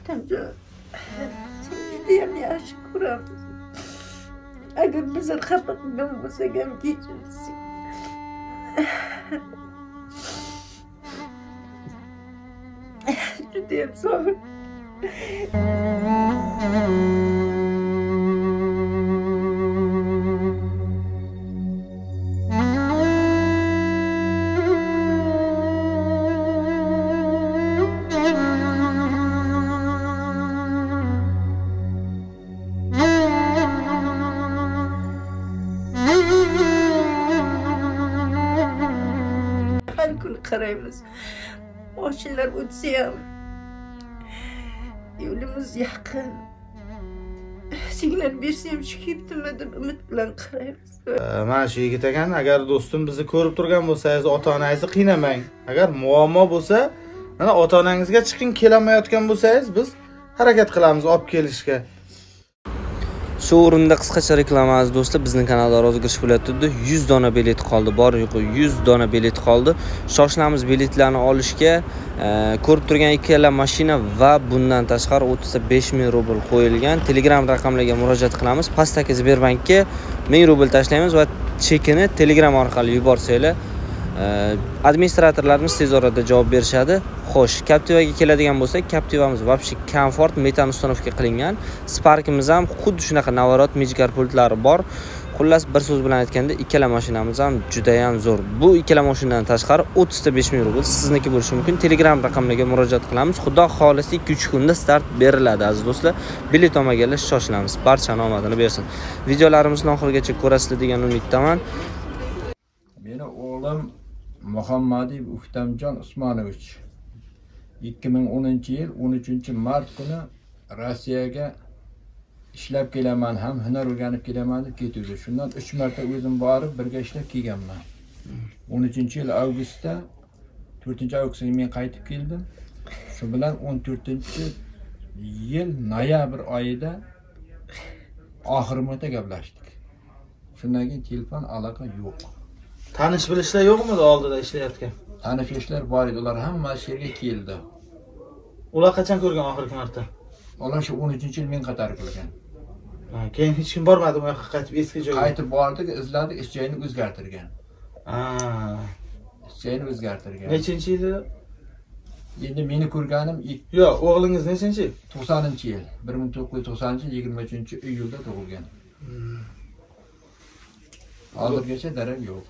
Tamca judayam yaxshi ko'ramiz. Agar bizni xafa qilgan bo'lsak ham kechirsin. Judayam sog'in. Har kun qaraymiz. Mashinalar o'tsa ham yo'limiz yaqin. Signal bersa ham shu ketdimi deb umid bilan qaraymiz. Mana shu yigit ekan, agar do'stim bizni ko'rib turgan bo'lsangiz, ota-onangizni qiynamang. Agar muammo bo'lsa, mana ota-onangizga chiqing, kelolmayotgan bo'lsangiz, biz harakat qilamiz olib kelishga. Shu o'rinda qisqacha reklama aziz do'stlar, bizning kanalda rozgirish bo'layotdi. 100 dona bilet qoldi. Bor yo'q 100 dona bilet qoldi. Shoshilamiz biletlarni olishga. Ko'rib turgan ikkala mashina va bundan tashqari 35.000 rubl qo'yilgan. Telegram raqamlarga murojaat qilamiz. Pastdagi Sberbankka 1000 rubl tashlaymiz va chekini Telegram orqali yuborsanglar, administratorlarimiz tez orada javob berishadi. Xo'sh, Captivaga keladigan bo'lsak, Captivamiz вообще komfort metan uстановка qilingan. Sparkimiz ham xuddi shunaqa navorot Magicar pultlari bor. Xullas bir so'z bilan aytganda, ikkala mashinamiz ham juda ham zo'r. Bu ikkala mashinadan tashqari 35.000 rubl sizniki bo'lishi mumkin. Telegram raqamlarga murojaat qilamiz. Xudo xolisi 2-3 kunda start beriladi aziz do'stlar. Bilet olmaganlar shoshilamiz. Barchani omadini bersin. Videolarimizni oxirigacha ko'rasizlar degan umiddaman. Meni o'g'lim Muhammadiyev Uktamjon Usmonovich 2010-yil 13-mart kuni Rossiyaga ishlab kelaman, ham hunar o'rganib kelaman deb ketdi. Shundan 3 marta o'zim borib birga ishlab kelganman. 13-yil avgustda 4-avgustda men qaytib keldim. Shu bilan 14-yil noyabr oyida oxirgi marta gaplashdik. Shundan keyin telefon aloqa yo'q. Tanish bilishlar yo'qmi oldida ishlayotgan? Tanish bilishlar bor edi, ular hammasi yerga keldi. Ular qachon ko'rgan oxirgi marta? Ular shu 13-yil men qatori qilgan. Keyin hech kim bormadi bu yoqqa qaytib eski joyga. Qaytib bordik, izladik, ish joyini o'zgartirgan. Ish joyini o'zgartirgan. Nechinchi yil? Endi meni ko'rganim yo'q, o'g'lingiz nechinchi? 90-yil. 1990-yil 23-iyulda tug'ilgan. Hozirgacha darak yo'q.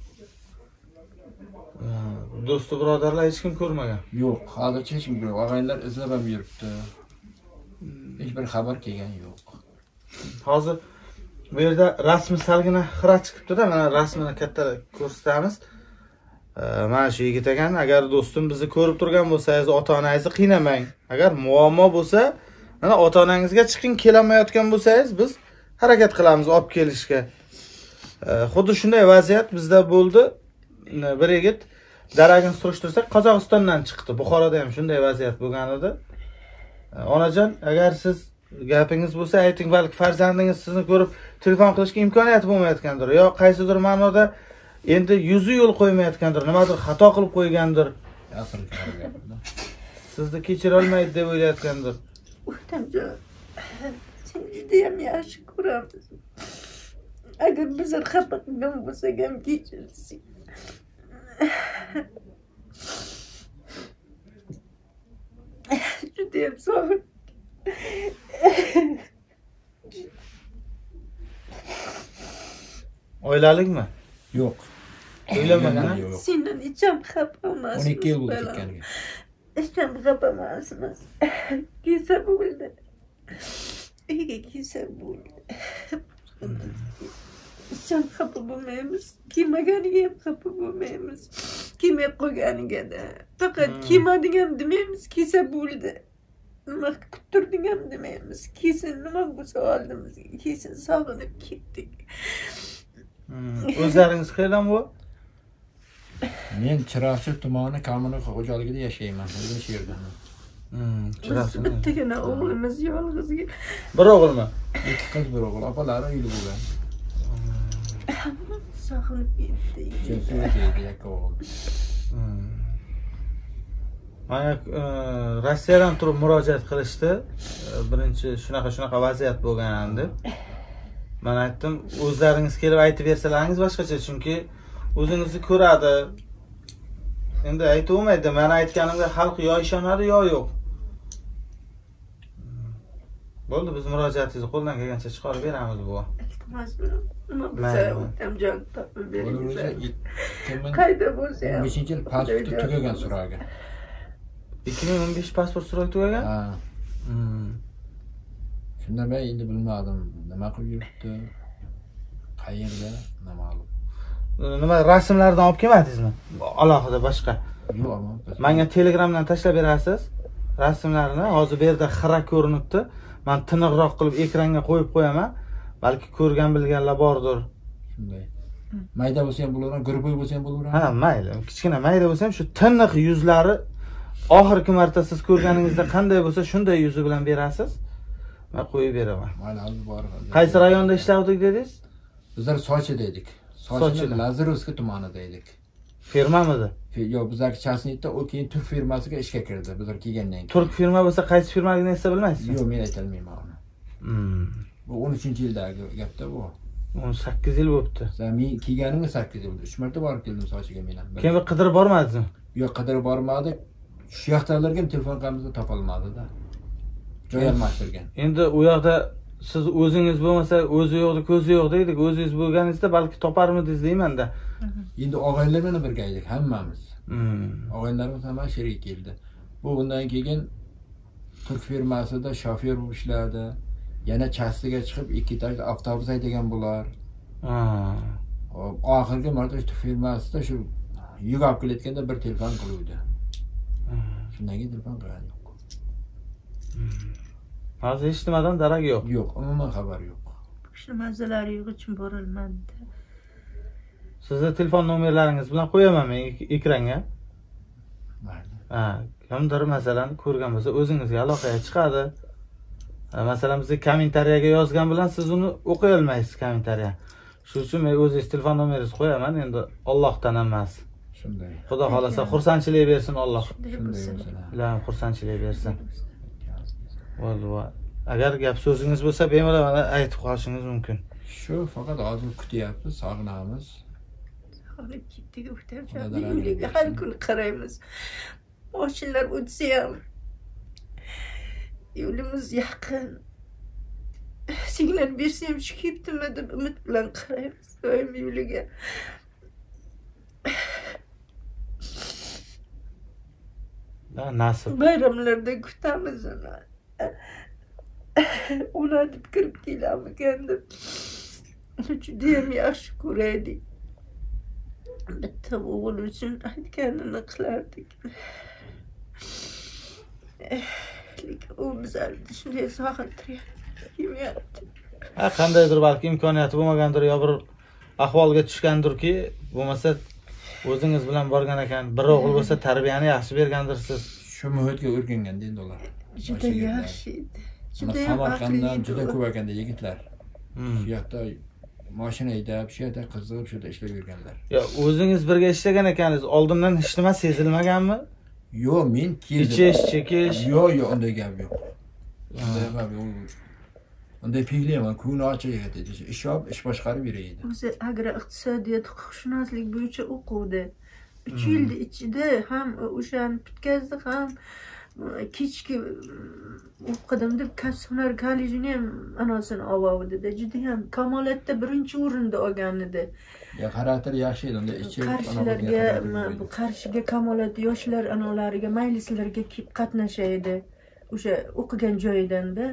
Do'sti birodarlar hech kim ko'rmagan. Yo'q, hozircha hech kim yo'q. Og'aylar izlab ham yuribdi. Hech bir xabar kelgan yo'q. Hozir bu yerda rasmi salgina xira chiqibdi-da, mana rasmini katta ko'rsatamiz. Mana shu yigit ekan, agar do'stim bizni ko'rib turgan bo'lsangiz, ota-onangizni qiynamang. Agar muammo bo'lsa, mana ota-onangizga chiqing, kelolmayotgan bo'lsangiz, biz harakat qilamiz olib kelishga. Xuddi shunday vaziyat bizda bo'ldi. Bir yigit daragini surishtirsak, Qozog'istondan chiqdi. Buxoroda ham shunday vaziyat bo'lgan edi. Onajon, agar siz gapingiz bo'lsa, ayting, balki farzandingiz sizni ko'rib telefon qilishga imkoniyati bo'lmayotgandir, yo qaysidir ma'noda endi yuzi yo'l qo'ymayotgandir, nimadir xato qilib qo'ygandir. Sizni kechira olmaydi deb o'ylayotgandir. Tamca judayam yaxshi ko'ramiz. Agar bizni xafa qilgan bo'lsak ham kechirsin. Judayam sog'in. Oilalikmi? Yo'q. O'ylamagan. Sendan icham xafa emas. 12 yil bo'ldi ketganiga. Icham xafa emasmiz. Kelsa bo'ldi. Uyga kelsa bo'ldi. Icham xafa bo'lmaymiz. Kiymaganiga ham xafa bo'lmaymiz. Kiymay qo'yganiga-da. Faqat kiymading ham demaymiz, kelsa bo'ldi. Nima kuttirding ham demaymiz. Kesin nima bo'lsa oldimizga, kesin sog'inib ketdik. O'zlaringiz qayerdan bu? Men Chiroqchi tumani Kamino xo'jaligida yashayman. O'zim shu yerdaman. Chiroqchi. Bittagina o'g'limiz yolg'izga. Bir o'g'ilmi? 2 qiz, bir o'g'il. Opalari uyli bo'lgan. Sog'inib ketdi. Chunki o'zida yakka o'g'il. Mana Rossiyadan turib murojaat qilishdi. Birinchi shunaqa vaziyat bo'lgan deb. Men aytdim, o'zlaringiz kelib aytib bersalaringiz boshqacha, chunki o'zingizni ko'radi. Endi aytib olmaydi. Men aytganimga xalq yo ishonadi yo yo'q. Bo'ldi, biz murojaatingizni qo'ldan kelgancha chiqarib beramiz bu. Iltimos nima bo'lsa ham joy topib bering. Qayda bo'lsa ham. 15-yil pasporti tugagan so'ragan. 2015 pasport so'roq tugagan? Ha. Shunda men endi bilmadim, nima qilib yuribdi, qayerda, noma'lum. Nima rasmlardan olib kelmadingizmi? Alohida boshqa. Yo'q, ammo. Menga Telegramdan tashlab berasiz rasmlarni. Hozir bu yerda xira ko'rinibdi. Men tiniqroq qilib ekranga qo'yib qo'yaman. Balki ko'rgan bilganlar bordir. Shunday. Mayda bo'lsa ham bo'laveradi, gruboy bo'lsa ham bo'laveradi. Ha, mayli. Kichkina mayda bo'lsa ham shu tiniq yuzlari oxirgi marta siz ko'rganingizda qanday bo'lsa shunday yuzi bilan berasiz. Men qo'yib beraman. Mayli, hozir bor. Qaysi rayonda ishlardik dedingiz? Bizlar Sochida edik. Sochida Lazarovskiy tumanida edik. Firmamidi? Yo'q, bizlar Chasnitda u keyin turk firmasiga ishga kirdi. Bizlar kelgandan keyin. Turk firma bo'lsa qaysi firmaligini esa bilmaysiz? Yo'q, men aytolmayman uni. Bu 13-yildagi gapda bu. 18 yil bo'libdi. Men kelganimga 8 yil bo'ldi. 3 marta borib keldim Sochiga men ham. Keyin qidirib bormadingizmi? Yo'q, qidirib bormadik. Shu yoqdalarga ham telefon qilganimizda topolmadi-da. Joy almashtirgan. Endi u yoqda siz o'zingiz bo'lmasa, o'zi yo'qdi, ko'zi yo'q deydik. O'zingiz bo'lganingizda balki toparmidingiz deyman-da. Endi og'aylar bilan birga edik hammamiz. Og'aylarimiz hamma sherik keldi. Bu bundan keyin turk firmasida shofyor bo'lib ishladi. Yana Chastiga chiqib ekipaj avtobus haydagan bo'lar. Oxirgi marta turk firmasida shu yuk olib kelayotganda bir telefon qiluvdi. Shundan keyin telefon qilgan yo'q. Hozir hech nimadan darak yo'q. Yo'q, umuman xabar yo'q. Shu manzalari yo'q uchun borilmadi. Sizni telefon nomerlaringiz bilan qo'yaman men ekranga. Mayli. Kimdir masalan ko'rgan bo'lsa o'zingizga aloqaga chiqadi. Masalan bizga kommentariyaga yozgan bilan siz uni o'qiy olmaysiz kommentariya. Shuning uchun men o'zingiz telefon nomeringizni qo'yaman, endi Allohdan emas. Shunday. Xudo xolasa xursandchilik bersin Alloh. Shunday bo'lsin. Ilohim xursandchilik bersin. Bo'ldi. Agar gap so'zingiz bo'lsa, bemalol mana aytib qolishingiz mumkin. Shu faqat hozir kutyapmiz, sog'inamiz. Olib ketdik o'tib har kuni qaraymiz. Mashinalar o'tsa ham yo'limiz yaqin. Signal bersa ham shu ketdimi deb umid bilan qaraymiz doim yo'liga. Nasib. Bayramlarda kutamiz uni. Ona deb kirib kelamikan deb. Juda ham yaxshi ko'raydik. Bitta o'g'il uchun aytganini qilardik. Lekin u bizlarni shunday sog'intiryapti. Qandaydir balki imkoniyati bo'lmagandir, yo bir ahvolga tushgandirki, bo'lmasa o'zingiz bilan borgan ekan. Bir o'g'il bo'lsa tarbiyani yaxshi bergandirsiz. Shu muhitga o'rgangan endi ular. Juda yaxshi edi. Juda Samarqanddan juda ko'p ekanda yigitlar. Shu yoqda mashina haydab, shu yerda qiziqib, shu yerda ishlab yurganlar. Yo, o'zingiz birga ishlagan ekansiz, oldindan hech nima sezilmaganmi? Yo'q, men keldim. Ichish, chekish. Yo'q, unday gap yo'q. Unday gap yo'q. Unday fe'liyman, ko'ngli ochiq yigit edi. Ish boshqarib yuraydi. O'zi agroiqtisodiyot, huquqshunoslik bo'yicha o'quvdi. 3 yil ichida ham o'shani bitkazdi, ham kechki o'qidim deb kasb-hunar kollejini ham anosini oldi. Juda ham kamolatda birinchi o'rinda olgan edi. Ya xarakteri yaxshi edi, unda qarshiga kamolat yoshlar analariga, maylislarga kelib qatnashaydi. O'sha o'qigan joyidan-da.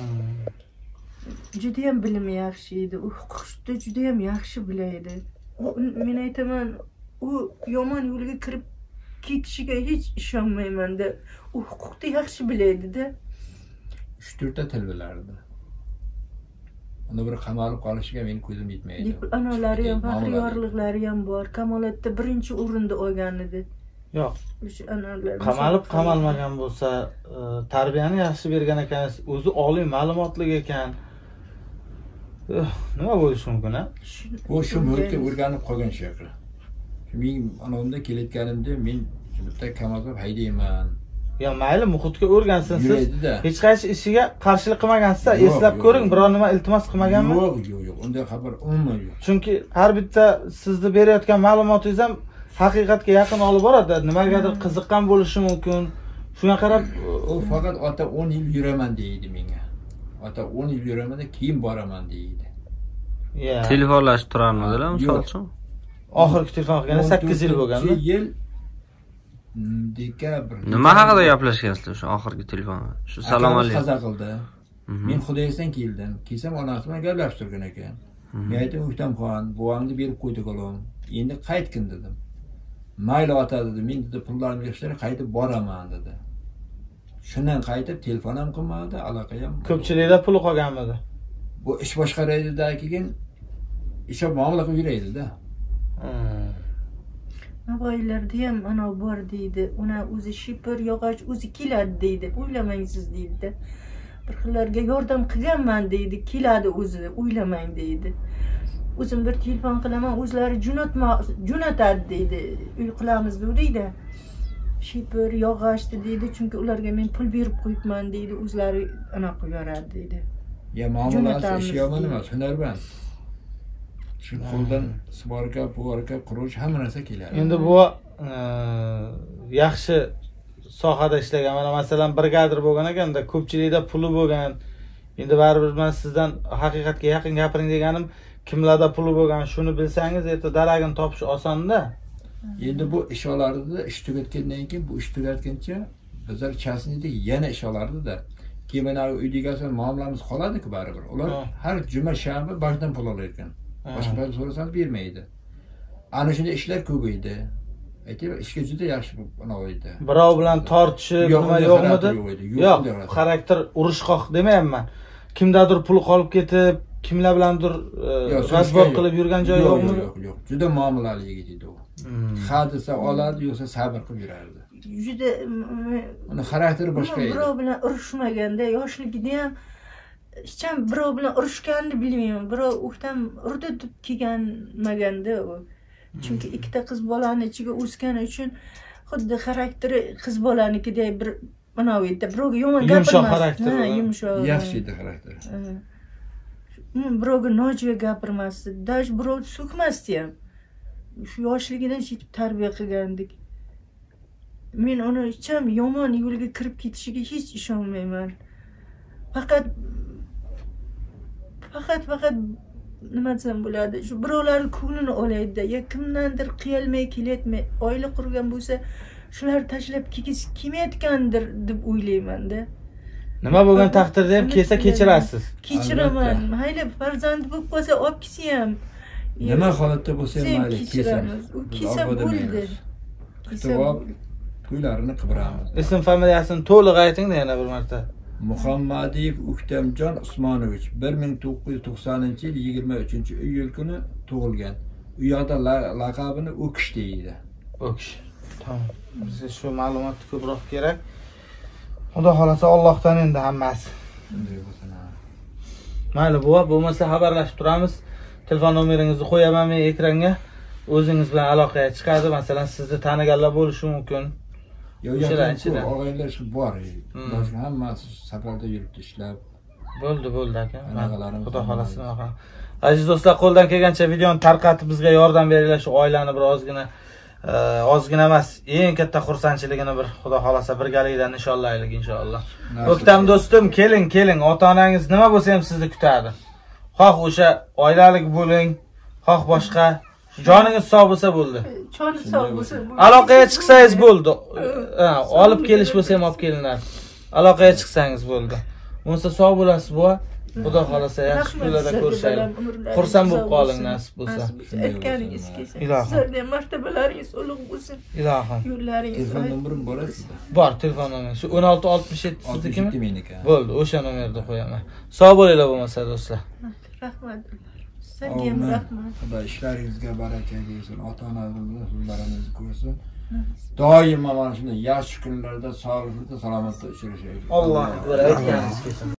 Juda ham bilimi yaxshi edi. U huquqda juda ham yaxshi bilaydi. Men aytaman, u yomon yo'lga kirib ketishiga hech ishonmayman-da. U huquqni yaxshi bilaydi-da. 3-4 ta til bilardi. Unda bir qamalib qolishiga men ko'zim yetmaydi. Analari ham, faxriyorliklari ham bor. Kamolatda birinchi o'rinda olgan edi. Yo'q. O'sha analar qamalmagan bo'lsa, tarbiyani yaxshi bergan ekan, o'zi oliy ma'lumotli ekan. Nima bo'lishi mumkin, ha? Bu shu muhitga o'rganib qolgan shu yoqda. Men ana unda kelayotganimda men bitta kamazab haydayman. Ya mayli, muhitga o'rgansin. Siz Yuraydi-da. hech qaysi ishiga qarshilik qilmagansiz, Yo'q, eslab yo'q, ko'ring, yo'q. biror nima iltimos qilmaganmi? Yo'q. Unday xabar umuman yo'q. Chunki har bitta sizni berayotgan ma'lumotingiz ham haqiqatga yaqin olib boradi. Nimagadir qiziqqan bo'lishi mumkin. Shunga qarab U faqat ota 10 yil yuraman deydi menga. Ota 10 yil yuraman, keyin boraman deydi. ya Telefonlashib turarmidilar, misol Yo'q. uchun. oxirgi telefon qilganda 8 yil bo'lganda. 14 yil dekabr. Nima haqida gaplashgansizlar o'sha oxirgi telefon? Shu salom alaykum. Qaza qildi. Men Xudoydan keldim. Kelsam onasi bilan gaplashib turgan ekan. Men aytdim, "O'ktamxon, buvangni berib qo'ydik olam. Endi qaytgin" dedim. "Mayli ota" dedi. "Men dedi pullarimni yig'ishtirib qaytib boraman" dedi. Shundan qaytib telefon ham qilmadi, aloqa ham. Ko'pchilikda puli qolganmidi? Bu ish boshqaraydi-da, keyin ish muomala qilib yuraydi-da. Navoiylarda ham ana bor deydi. Una o'zi shipir yog'och o'zi keladi deydi. O'ylamangsiz deydi. Bir xillarga yordam qilganman deydi. Keladi o'zi, o'ylamang deydi. O'zim bir telefon qilaman, o'zlari jo'natadi deydi. Uy qilamiz deydi. Shipir yog'ochdi deydi. Chunki ularga men pul berib qo'yibman deydi. O'zlari ana qo'yaradi deydi. Ya muomalasi ish yomon emas, hunarmand. Shu qo'ldan sborka, puvorka, qurish hamma narsa keladi. Endi bu yaxshi sohada ishlagan. Mana masalan brigadir bo'lgan ekanda, ko'pchilikda puli bo'lgan. Endi baribir men sizdan haqiqatga yaqin gapiring deganim, kimlarda puli bo'lgan, shuni bilsangiz, erta daragini topish osonda. Endi bu ish olardi, ish tugatgandan keyin bu ish tugatgancha bizlar chasnida yana ish olardi-da. Keyin mana uydagi muomalamiz qoladi-ku baribir. Ular har juma shanba boshdan pul olar ekan. Boshqa so'rasangiz bermaydi. Ana shunday ishlar ko'paydi. Aytayman, ishga juda yaxshi edi. Birov bilan tortishib, nima yo'qmidi? Yo'q, xarakter urushqoq demayapman. Kimdadir pul qolib ketib, kimlar bilandir razbor qilib yurgan joy yo'qmi? Yo'q. Juda muomalali yigit edi u. Ha desa oladi, yo'qsa sabr qilib yurardi. Juda uni xarakteri boshqa edi. Birov bilan urushmaganda, yoshligida ham hech ham birov bilan urushganini bilmayman. Birov o'ktam urdi deb kelganmaganda u. Chunki ikkita qiz bolani ichiga o'sgani uchun xuddi xarakteri qiz bolanikidek bir mana bu yerda birovga yomon gapirmas. Yumshoq xarakter. Yumshoq. Yaxshi edi xarakteri. Birovga nojo'ya gapirmasdi, daj birovni so'kmasdi ham. Shu yoshligidan yetib tarbiya qilgandik. Men uni hech ham yomon yo'lga kirib ketishiga hech ishonmayman. Faqat nima desam bo'ladi, shu birovlarning ko'nglini olaydi-da, ya kimdandir qiyalmay kelayotmay, oila qurgan bo'lsa, shular tashlab kelmayotgandir deb o'ylayman-da. Nima bo'lgan taqdirda ham kelsa kechirasiz. Kechiraman. Mayli farzandi bo'lib qolsa, olib kelsa ham. Nima holatda bo'lsa ham mayli kechiramiz. U kelsa bo'ldi. Kitob to'ylarini qidiramiz. Ism familiyasini to'liq ayting-da yana bir marta. Muhammadiyev O'ktamjon Usmonovich 1990-yil 23-iyul kuni tug'ilgan. U yoqda laqabini O'kish deydi. O'kish. Tamam. Bizga shu ma'lumot ko'proq kerak. Xudo xolasa Allohdan endi hammasi. Mayli, bo'lmasa xabarlashib turamiz. Telefon nomeringizni qo'yaman men ekranga. O'zingiz bilan aloqaga chiqadi. Masalan, sizni taniganlar bo'lishi mumkin. Yo'q, og'aylar shu bor. Boshqa hammasi safarda yuribdi ishlab. Bo'ldi aka. Xudo xolasa. Aziz do'stlar, qo'ldan kelgancha videoni tarqatib bizga yordam beringlar, shu oilani bir ozgina emas, eng katta xursandchiligini bir Xudo xolasa birgalikda nishonlaylik inshaalloh. O'ktam do'stim, keling, ota-onangiz nima bo'lsa ham sizni kutadi. Xoh o'sha oilalik bo'ling, xoh boshqa, joningiz sog' bo'lsa bo'ldi. Joni sog' bo'lsa bo'ldi. Aloqaga chiqsangiz bo'ldi. Olib kelish bo'lsa ham olib kelinadi. Aloqaga chiqsangiz bo'ldi. Bo'lsa sog' bo'lasiz bu. Xudo xolasa yaxshi kunlarda ko'rishaylik. Xursand bo'lib qoling nasib bo'lsa. Aytganingiz kelsa. Ilohim. Sizlarning martabalaringiz ulug' bo'lsin. Ilohim. Yo'llaringiz Telefon nomerim bor sizda? Bor, telefon nomeri. Shu 1667 siznikimi? Meniki. Bo'ldi, o'sha nomerni qo'yaman. Sog' bo'linglar bo'lmasa do'stlar. Rahmat. Sizga ham rahmat. Xudo ishlaringizga baraka bersin. Ota-onalaringizni huzurlaringizni ko'rsin. Doim mana shunday yaxshi kunlarda, sog'likda, salomatda uchrashaylik. Alloh akbar aytganingiz kelsin.